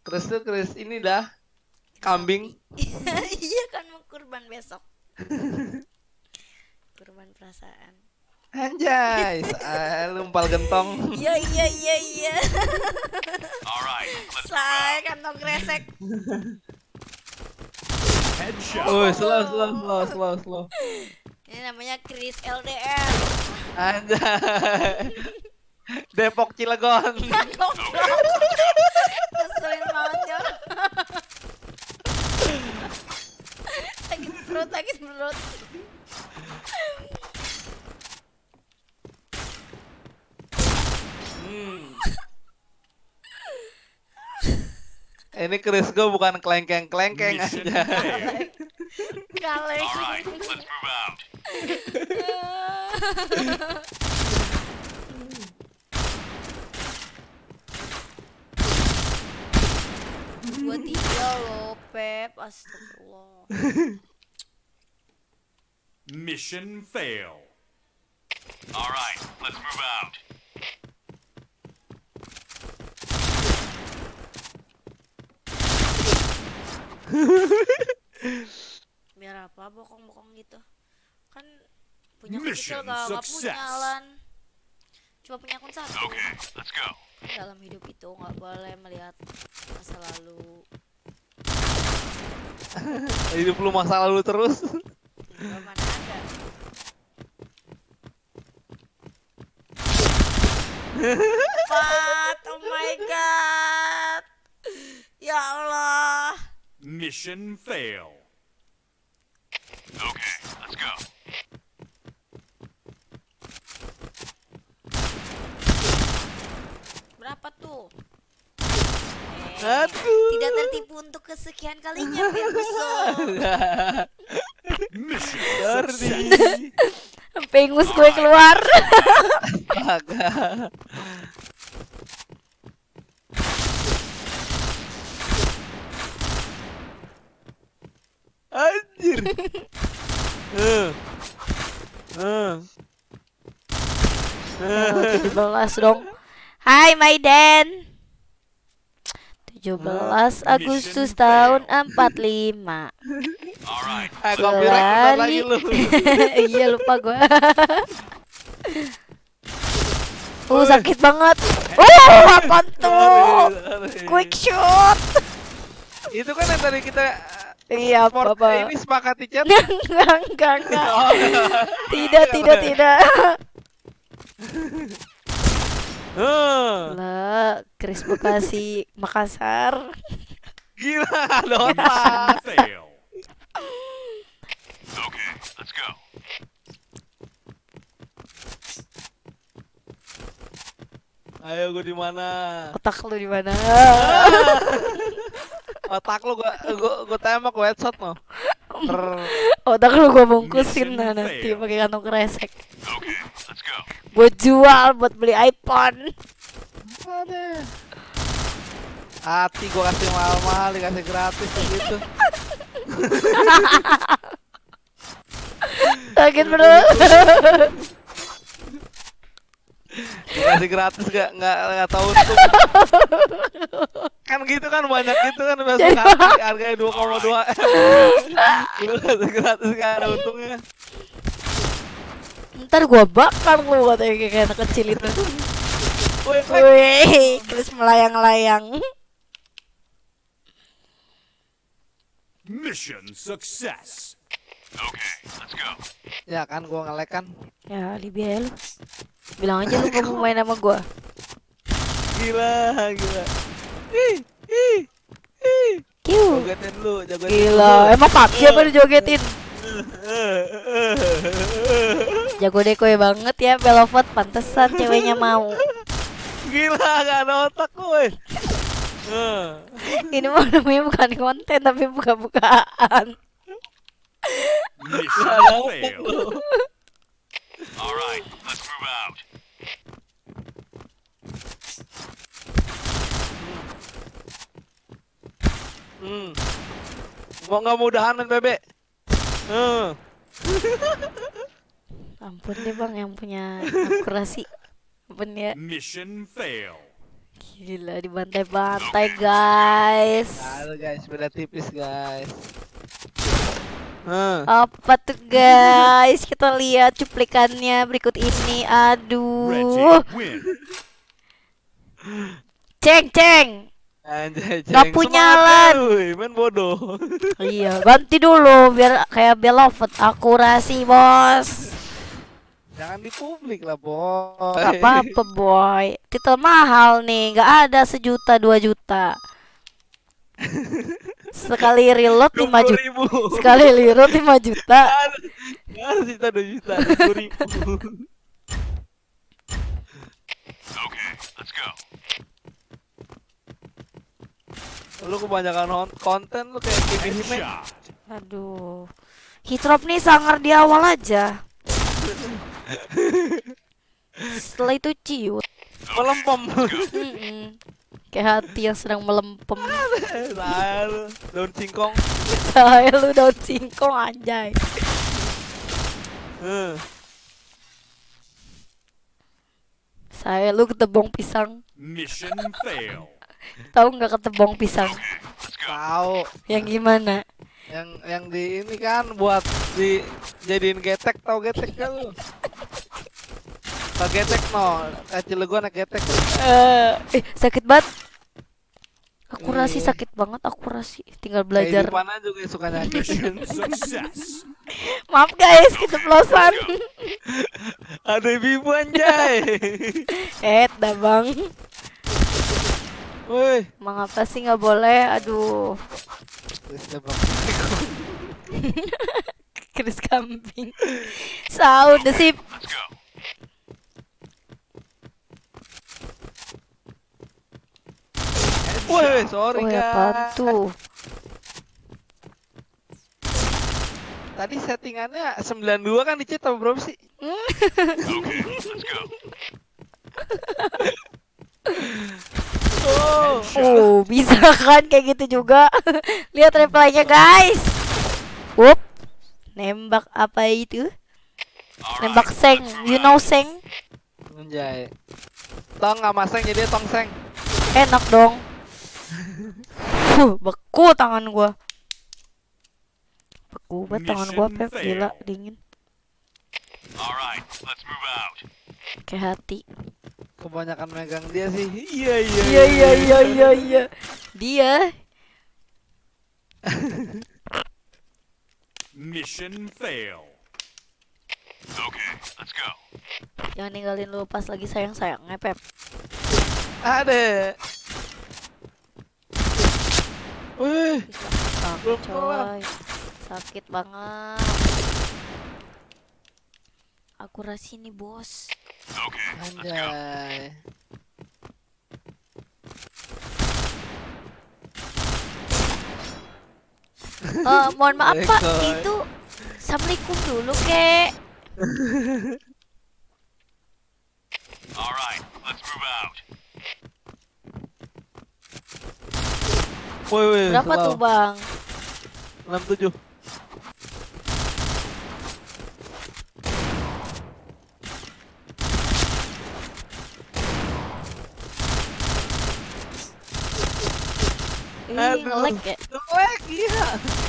Chris tuh Chris ini dah kambing. Iya kan mau kurban besok. Kurban perasaan. Anjay, lu empal gentong. Iya. Say kantong kresek. Oh, slow. Ini namanya Chris LDR. Anjay. Depok Cilegon. Keselin banget ya. Sakit perut. Ini Chris gue bukan kelengkeng aja. Kaleng. Gua 3 loh, Pep. Astagfirullah. Mission fail. All right, let's move out. Biar apa bokong-bokong gitu? Kan punya Mission kecil gak punya success. Alan. Cuma punya akun 1. Okay, let's go. Dalam hidup itu nggak boleh melihat masa lalu. Hidup lu masa lalu terus. Enggak, mana ada. Pat, oh my god. Ya Allah. Mission fail. Okay, let's go. Berapa tuh? Aduh. Tidak tertipu untuk kesekian kalinya, Ferguson. Mission Sorry. Sampai ingus gue keluar. Astaga. Anjir. 17 dong. Hai Maiden. 17 Agustus tahun 45. Alright, Copyright bentar lagi lu. Iya lupa gue. Sakit banget. Apaan tuh? Quick shot. Itu kan yang tadi kita Iya, sport Bapak. ini sepakati chat. Enggak. Oh, Tidak. Huh. Lah, Chris Bekasi Makassar. Gila, ada otak. fail. Okay, let's go. Ayo gue di mana? Otak lu di mana? Otak lu gua tembak gua headshot no. Otak lu gua bungkusin Mission nanti fail. pakai kantong kresek. Okay, let's go. Gua jual buat beli iPhone. Ada. Hati gua kasih mahal-mahal dikasih gratis gitu. Sakit perut. Dikasih gratis nggak tahu untung. Kan gitu kan banyak gitu kan biasa hati harganya 2,2 M. Lu kasih gratis nggak ada untungnya. Ntar gua bakar lu katanya kayak anak kecil itu. Woi, Wih, Chris melayang-layang. Mission success. Okay, let's go. ya kan gua ngelek kan. Ya, Libya lu. Bilang aja lu gak mau main sama gua. Gila. Ih. Kiu. Jogetin lu, jogetin. Gila, emang PUBG apa dijogetin? Jago dekoy banget ya, Belovot, pantesan ceweknya mau. Gila, gak ada otak woi. Ini mah namanya bukan konten tapi buka-bukaan. Mission Gak ada otak fail. lu. All right, let's move out. Mau nggak mudahan bebek. Ampun deh bang yang punya akurasi. Ampun ya. Mission fail. Gila dibantai-bantai guys. Aduh guys, beda tipis guys. Apa tuh guys? Kita lihat cuplikannya berikut ini. Red Aduh. team win. Ceng. Anjay, Gak ceng. punya Semangat, alat. cuy. Main bodoh. Iya, ganti dulu biar kayak Beloved akurasi, Bos. Jangan di publik lah, boy. Gak apa-apa, boy. Titel mahal nih, gak ada 1 juta 2 juta. Sekali reload 5 juta. 20.000. Sekali reload 5 juta. Harus juta 2 juta 20.000. Okay, let's go. Lu kebanyakan konten lu kayak Kimi Hime. Headshot. Aduh. Hitrop nih sangar di awal aja. Setelah itu ciut. Melempem. Kayak hati yang sedang melempem. Lalu daun singkong. Saya lu daun singkong anjay. Saya lu ketebong pisang. Mission fail. Tahu nggak ketebong pisang? Tahu. Yang gimana? Yang di ini kan buat dijadiin getek, tahu getek kan lu? Tahu getek no, kecil gua anak getek. Sakit banget. Akurasi sakit banget akurasi. Tinggal belajar. Kayak mana juga suka nyakitin. Success. Maaf guys, keceplosan. Ada ibu anjay. Dah bang. Woi, Mengapa sih nggak boleh? Aduh. Keris kambing. Saud sip. Let's go. Woi, sorry Oh ya apaan guys. tuh? Tadi settingannya 92 kan dicet apa berapa sih? Okay, let's go. Oh, Bisa kan kayak gitu juga. Lihat reply-nya guys. Wup. Nembak apa itu? Nembak seng. You know seng? anjay. Tong nggak maseng jadi tongseng. Enak dong. Beku tangan gua. Beku banget tangan gua, Pep. Gila, dingin. Alright, let's move out. Kayak hati. Kebanyakan megang dia sih. Iya. Dia. Mission fail. Okay, let's go. Jangan ninggalin lu pas lagi sayang-sayangnya, Pep. Ada. Wih, Sakit, pelan. coy. Sakit banget. Akurasi nih, Bos. Okay, let's go. anjay. Mohon maaf Pak, Rekor. itu Assalamualaikum dulu, kek. Alright, let's move out. Woi, Berapa tuh, Bang? 67. Nge-lag ya? Nge-lag, iya.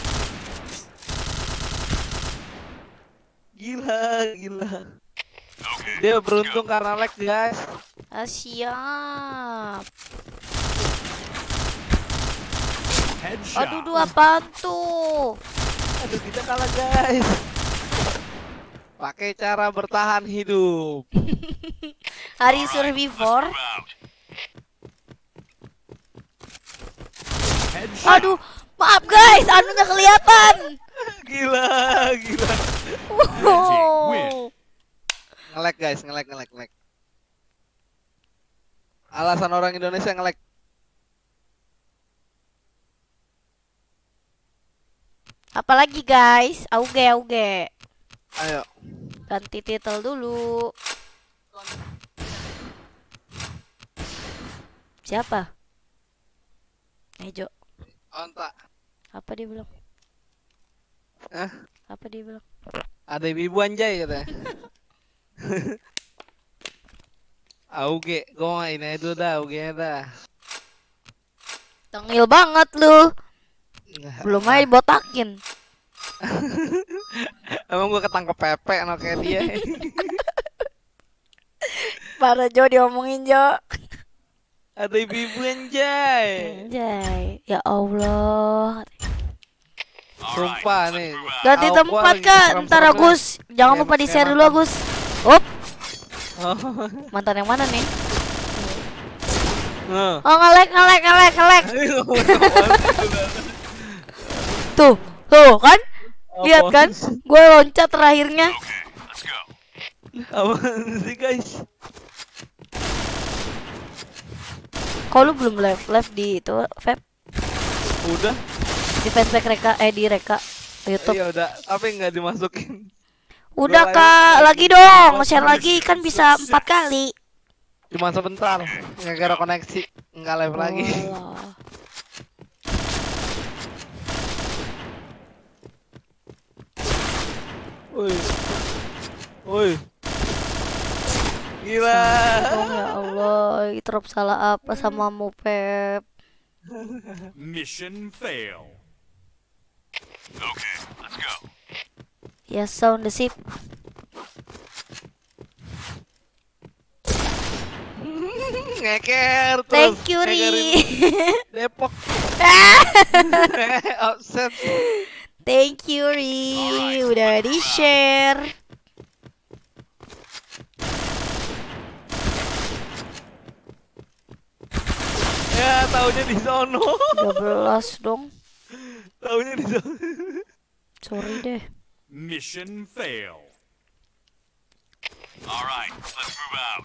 Gila. Okay, Dia let's beruntung go. karena lag, guys. Siap. Headshot. Aduh, apaan tuh? Aduh, kita kalah, guys. Pakai cara bertahan hidup. Hari Alright, survivor. let's move out. Headshot. Aduh, maaf guys, anunya kelihatan. Gila. Wow. Nge-lag, guys, nge-lag. Alasan orang Indonesia nge-lag. Apalagi guys, auge. Ayo. Ganti titel dulu. Siapa? Ejo. Onta. Apa dia bilang? Hah? Apa dia bilang? Ada ibu anjay katanya. Auge, gua main aja dulu dah, auge dah. Tengil banget lu. Belum aja botakin. Emang gua ketangkep Pepe no kayak dia. Parah Jo diomongin Jo. Ada ibu-ibu anjay. Anjay, ya Allah. Sumpah nih. Ganti Aku tempat lagi Kak, serem-seremnya. ntar Agus. Jangan lupa di share dulu Agus. Up, Oh. mantan yang mana nih? Nah. Oh ngelek. Tuh kan? Lihat kan? Gue loncat terakhirnya. Apaan sih guys? Kok lu belum live di itu, Feb? Udah. Di fanspage Reka, di Reka YouTube. Iya udah, tapi nggak dimasukin. Udah Gua Kak, live. lagi dong, share lagi kan bisa 4 kali. Cuma sebentar, nggak gara koneksi, nggak live lagi. Walah. Woi, gila. Oh ya Allah, drop salah apa sama mu Pep? Mission fail. Okay, let's go. Ya sound the ship. Ngeker terus. Thank you Ri. ngekerin Depok. Offset. Thank you Ri, udah di share. Ya, taunya di sono. 12 dong. Taunya di sono. Sorry deh. Mission fail. All right, let's move out.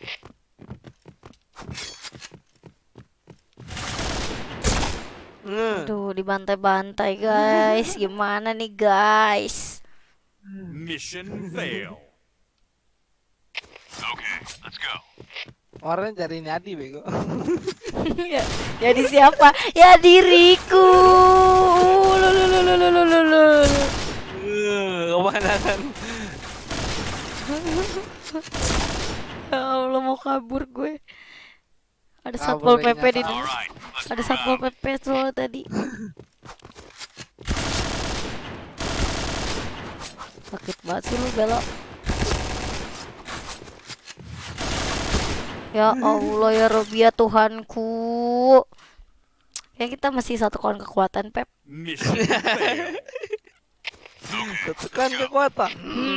Aduh, dibantai-bantai guys. Gimana nih guys? Mission fail. Okay, let's go. Orang cari nyadi bego. Ya, jadi siapa? Ya diriku. Lululululululul. Kemana kan? Ya Allah mau kabur gue. Ada Kabur satpol lagi PP di nyata. All right, let's ada move satpol out. PP soal tadi. Sakit banget sih lu belok. Ya Allah ya Robi ya Tuhanku. Ya kita masih satu kawan kekuatan Pep. Mission fail. Tekan kekuatan.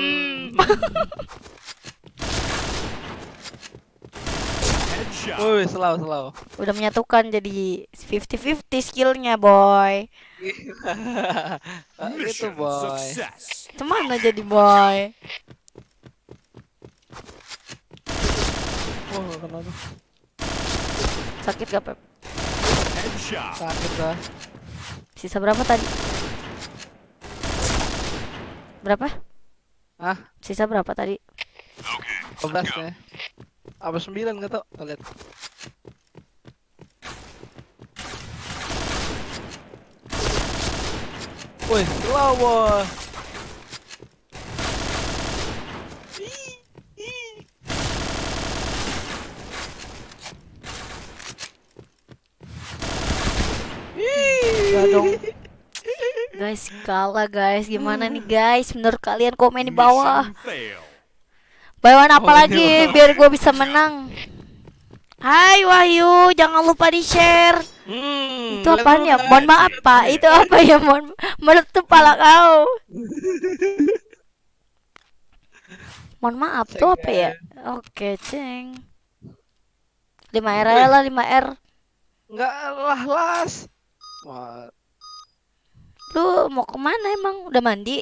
Headshot. Woi, selalu. Udah menyatukan jadi 50-50 skillnya boy. Gitu Mission boy. success. Kemana jadi boy? Oh, kenapa? Sakit gak Pep? Headshot. Sakit dah. Sisa berapa tadi? Berapa? Ah, Sisa berapa tadi? Okay, 12 ya. Apa 9 nggak tau? Lihat. Woi, slow boy. Enggak dong. Guys, kalah guys. Gimana nih guys? Menurut kalian komen di bawah. Mission fail. Bayuan apa Oh, lagi ini biar gue bisa menang? Hai Wahyu, jangan lupa di share. Itu apaan ya? Mohon maaf Pak. Itu apa ya? Mohon meletup pala kau. Mohon maaf tuh apa ya? Oke, ceng. 5R aja lah, 5R. Enggak lah las. Wah, Lu mau kemana emang? Udah mandi?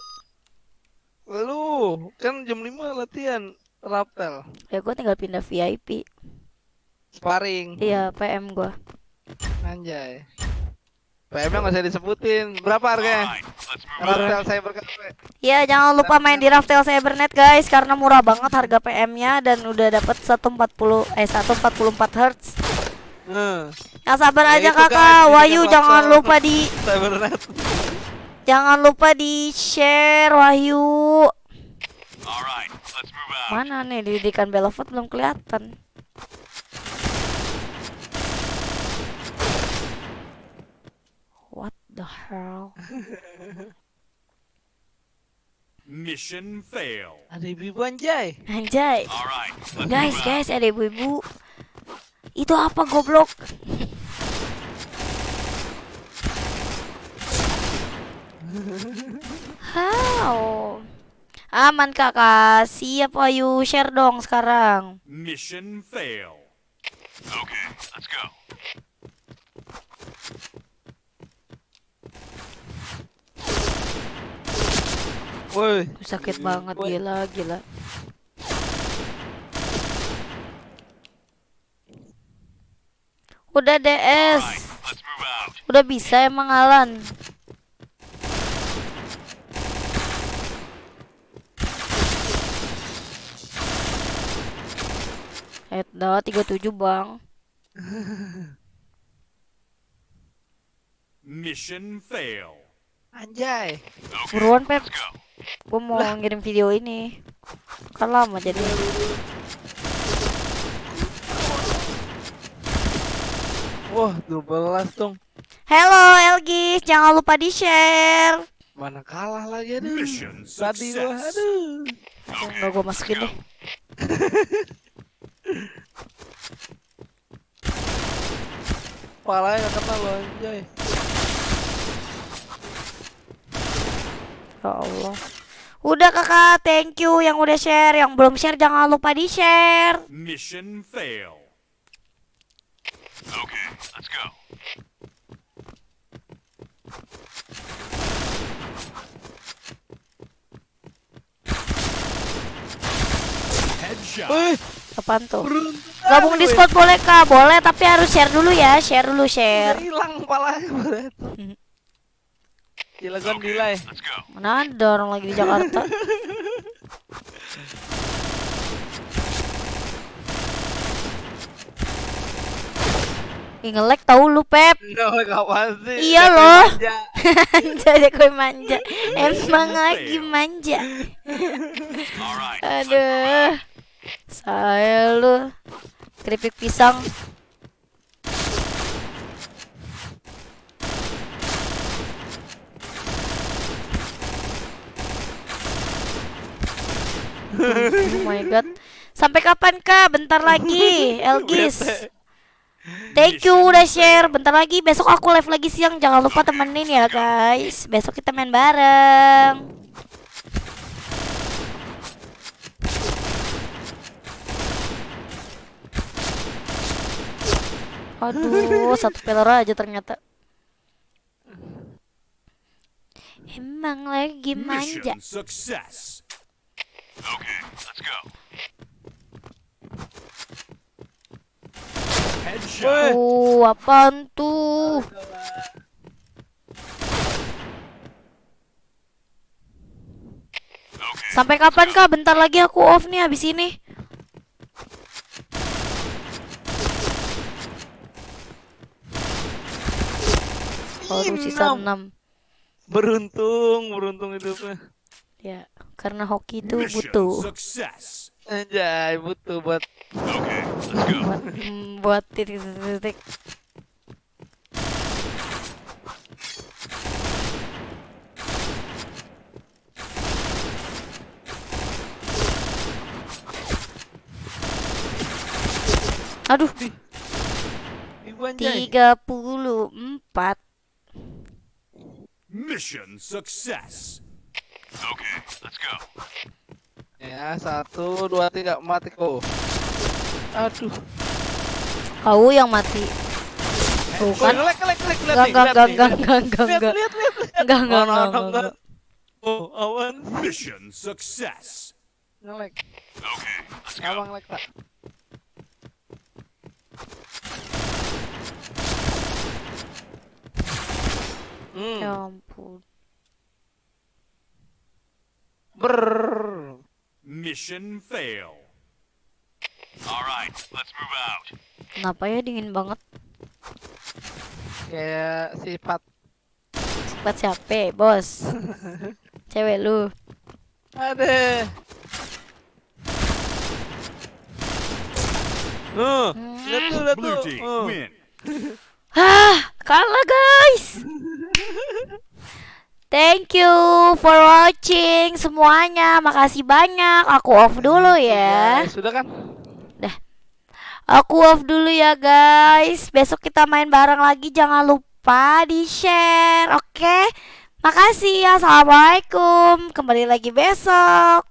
lu kan jam 5 latihan rapel, Ya gue tinggal pindah VIP. sparring. Iya, PM gue. Anjay. PM-nya nggak usah disebutin. Berapa All harganya? right, let's move out. Rapel Cyber Cafe. Ya jangan lupa main di Raftel Cybernet guys, karena murah banget harga PM-nya dan udah dapat 144 Hz. Yang sabar Ya aja itu, kakak. guys, ini Wahyu kan jangan Raftel lupa di Cybernet. share Wahyu. All right, let's move out. Mana nih didikan Belovat belum kelihatan. the hell? Mission fail. Ada ibu anjay. Anjay. Alright, let's move out. Guys, ada ibu-ibu. Itu apa goblok? How? Aman kakak, siap ayo share dong sekarang. Mission fail. Okay, let's go. Woi, Sakit banget, gila, gila. Udah DS, Alright, let's move out. udah bisa emang Alan. Dah 37 bang. Mission fail. anjay. Okay, Buruan Pep, let's go. gue mau ngirim video ini. Kan lama jadi. Wah, 12 dong. Halo Elgis, jangan lupa di share. Mana kalah lagi aduh. Mission Tadi gua success. aduh. Nggak gue masukin deh. Palanya nggak kena lo anjay. Ya Allah. Udah kakak, thank you yang udah share. Yang belum share jangan lupa di share. Mission fail. Okay, let's go. Headshot. Wih, Apaan tuh? beruntung. Gabung Discord boleh kak? Boleh, tapi harus share dulu ya. Share dulu, share. Hilang palanya boleh. Gila kan delay. Let's go. Mana ada orang lagi di Jakarta? Ih, nge-lag tau lu Pep. Enggak kapan sih? Iya Udah loh. manja. Jadi gue manja. Emang lagi manja. Alright. Aduh. Saya lu. Keripik pisang. Oh my god. Sampai kapan kak? Bentar lagi, Elgis. Thank you udah share. Bentar lagi besok aku live lagi siang. Jangan lupa temenin ya guys. Besok kita main bareng. Aduh, satu pelor aja ternyata. Emang lagi manja. Mission success. Okay, let's go. Headshot. Apaan tuh? Okay. Sampai kapan kak? Bentar lagi aku off nih habis ini. Baru sisa 6. Beruntung hidupnya. Ya, karena hoki itu Mission butuh success. Anjay, butuh buat Okay, let's go. buat titik-titik. Aduh, ibu anjay. 34. Mission success. Okay, let's go. Ya, 1, 2, 3 mati kok. Aduh. Kau yang mati. Tuh kan? Kelek Enggak, nih, enggak, lihat enggak, nih, enggak, lihat. enggak, enggak, Lihat, enggak. lihat. Enggak, enggak, Oh, no, enggak, no, enggak. enggak. Oh, awan. Mission success. Ngelek. Okay, let's go. Abang lek tak. Ya ampun. Brrrr. Mission fail. Alright, let's move out. Kenapa ya dingin banget? Kayak sifat. Sifat siapa, bos? Cewek lu. Ada. Lihat tuh, lihat Blue tuh. team win. Hah, kalah guys. Thank you for watching semuanya. Makasih banyak. Aku off dulu ya. Sudah kan? Dah. Aku off dulu ya guys. Besok kita main bareng lagi. Jangan lupa di-share. Oke? Makasih ya. Assalamualaikum. Kembali lagi besok.